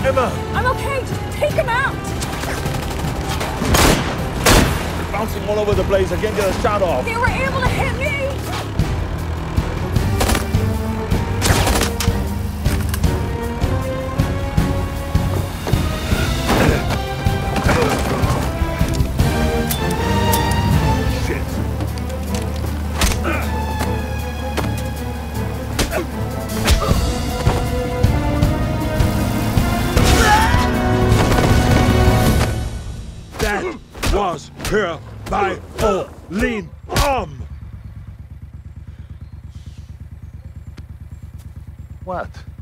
Emma! I'm okay, just take him out! Bouncing all over the place, I can't get a shot off. They were able to hit me! That was her violin arm! What?